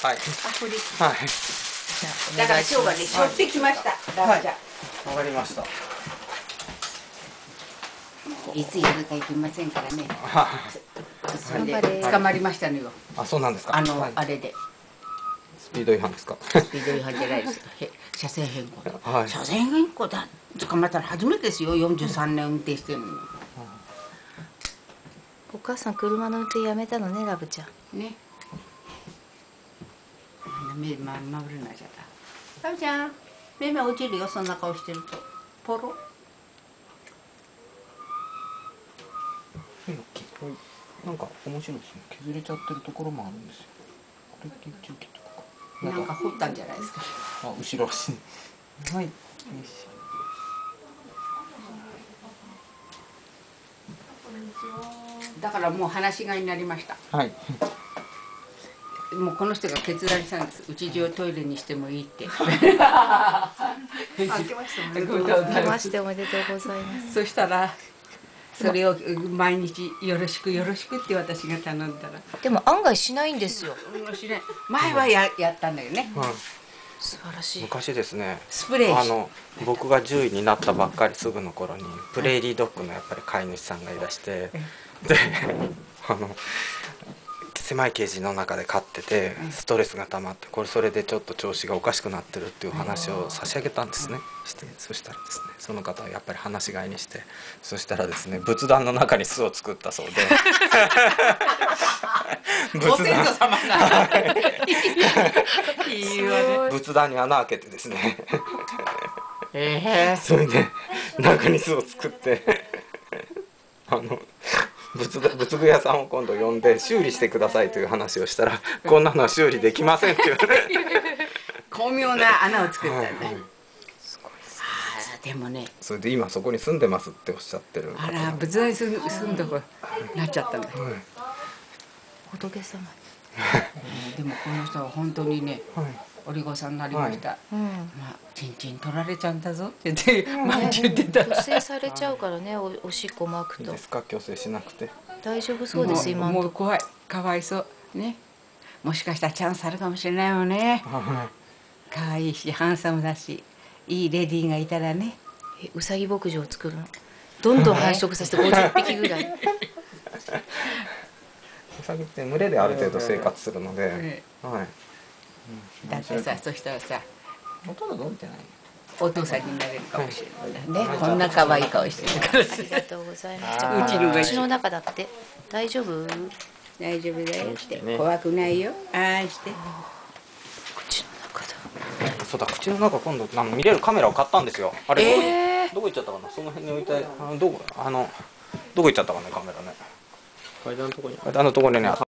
はい。 これ。 はい。 だから今日はね、しょってきました。ラブちゃん。 わかりました。 いつやるかいけませんからね。それで捕まりましたのよ。 あ、そうなんですか。 あれで。 スピード違反ですか。 スピード違反じゃないです。車線変更。車線変更だ。捕まったら初めてですよ。43年運転してるのに。 お母さん車の運転やめたのね、ラブちゃん。 ね。目まぶるなっちゃった。ラブちゃん、目落ちるよ。そんな顔してると。ポロ。 なんか面白いですね。削れちゃってるところもあるんですよ。これって中期とかか。 なんか掘ったんじゃないですか。 あ、後ろ足。はい。よし。 だからもう話し飼いになりました。 はい。 もうこの人が決断したんです。うち中をトイレにしてもいいって。 明けましておめでとうございます。 そしたらそれを毎日よろしくよろしくって私が頼んだら。 でも案外しないんですよ。 前はやったんだよね。 素晴らしい。 昔ですね。 スプレー。 僕が獣医になったばっかりすぐの頃にプレーリードッグのやっぱり飼い主さんがいらして、で狭いケージの中で飼っててストレスが溜まってそれでちょっと調子がおかしくなってるっていう話を差し上げたんですね。そしたらですね、その方はやっぱり放し飼いにして、そしたらですね、仏壇の中に巣を作ったそうでご先祖様がいいわね。 仏壇に穴開けてですねそれで中に巣を作って仏具屋さんを今度呼んで修理してくださいという話をしたら、こんなのは修理できませんって言われて巧妙な穴を作ったんだ。すごいですね。でもね、 それで今そこに住んでますっておっしゃってる方。 あら、仏壇に住んだ子なっちゃったんだ。 仏様。 でもこの人は本当にね、おりごさんになりました。まあちんちん取られちゃうんだぞって言って毎日言ってた。 虚勢されちゃうからね、おしっこまくと。 いいですか、虚勢しなくて。 大丈夫そうです、今のとこ。 もう怖い、かわいそうね。もしかしたらチャンスあるかもしれないよね。可愛いしハンサムだし、いいレディーがいたらね。 うさぎ牧場を作るの。どんどん繁殖させて50匹ぐらい。 ウサギって群れである程度生活するので、 だってさ、そしたらさ、 ほとんど伸びてない。 お父さんになれるかもしれないね。こんな可愛い顔してるから。 ありがとうございます。 うちの中だって大丈夫？ 大丈夫だよって、怖くないよ。ああして。 口の中だ。 そうだ、口の中今度見れるカメラを買ったんですよ。あれどこ行っちゃったかな。その辺に置いてどこ行っちゃったかな、カメラね。階段のところにね。